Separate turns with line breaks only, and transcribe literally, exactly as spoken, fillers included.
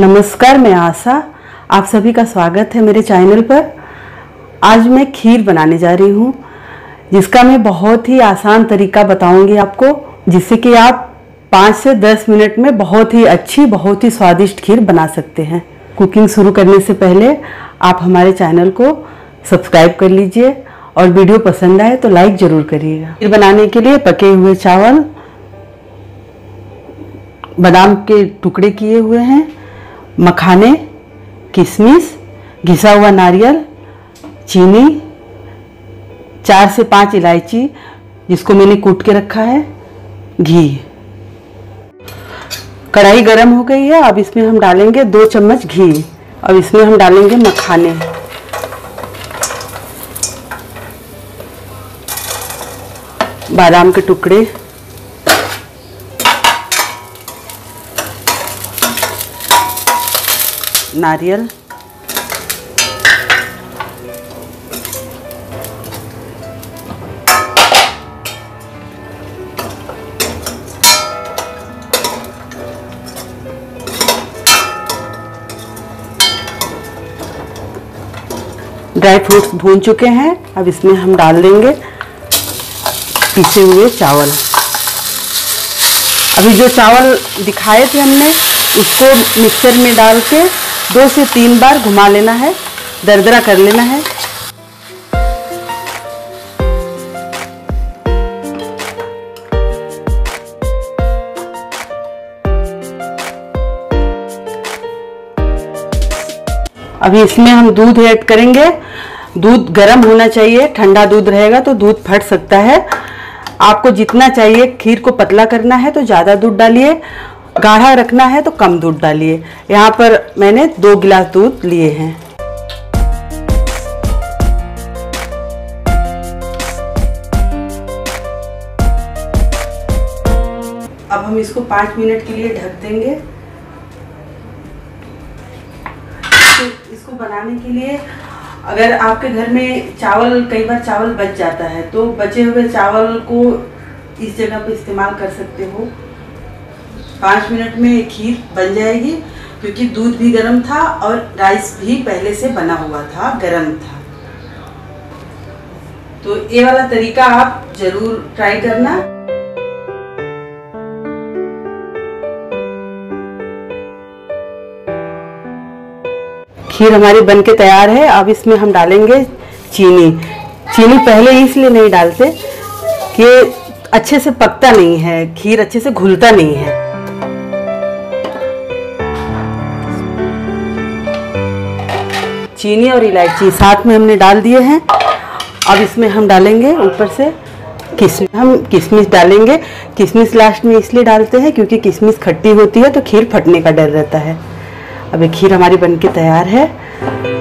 नमस्कार, मैं आशा, आप सभी का स्वागत है मेरे चैनल पर। आज मैं खीर बनाने जा रही हूँ, जिसका मैं बहुत ही आसान तरीका बताऊंगी आपको, जिससे कि आप पाँच से दस मिनट में बहुत ही अच्छी, बहुत ही स्वादिष्ट खीर बना सकते हैं। कुकिंग शुरू करने से पहले आप हमारे चैनल को सब्सक्राइब कर लीजिए और वीडियो पसंद आए तो लाइक ज़रूर करिएगा। खीर बनाने के लिए पके हुए चावल, बादाम के टुकड़े किए हुए हैं, मखाने, किशमिश, घिसा हुआ नारियल, चीनी, चार से पाँच इलायची जिसको मैंने कूट के रखा है, घी। कढ़ाई गरम हो गई है। अब इसमें हम डालेंगे दो चम्मच घी। अब इसमें हम डालेंगे मखाने, बादाम के टुकड़े, नारियल, ड्राई फ्रूट्स भून चुके हैं। अब इसमें हम डाल देंगे पिसे हुए चावल। अभी जो चावल दिखाए थे हमने, उसको मिक्सर में डाल के दो से तीन बार घुमा लेना है, दरदरा कर लेना है। अभी इसमें हम दूध ऐड करेंगे। दूध गर्म होना चाहिए, ठंडा दूध रहेगा तो दूध फट सकता है। आपको जितना चाहिए, खीर को पतला करना है तो ज़्यादा दूध डालिए, गाढ़ा रखना है तो कम दूध डालिए। यहाँ पर मैंने दो गिलास दूध लिए हैं। अब हम इसको पाँच मिनट के लिए ढक देंगे। इसको बनाने के लिए, अगर आपके घर में चावल, कई बार चावल बच जाता है, तो बचे हुए चावल को इस जगह पे इस्तेमाल कर सकते हो। पाँच मिनट में खीर बन जाएगी, क्योंकि दूध भी गर्म था और राइस भी पहले से बना हुआ था, गर्म था। तो ये वाला तरीका आप जरूर ट्राई करना। खीर हमारी बनके तैयार है। अब इसमें हम डालेंगे चीनी। चीनी पहले इसलिए नहीं डालते कि अच्छे से पकता नहीं है, खीर अच्छे से घुलता नहीं है। चीनी और इलायची साथ में हमने डाल दिए हैं। अब इसमें हम डालेंगे ऊपर से किशमिश। हम किशमिश डालेंगे। किशमिश लास्ट में इसलिए डालते हैं क्योंकि किशमिश खट्टी होती है तो खीर फटने का डर रहता है। अब ये खीर हमारी बनके तैयार है।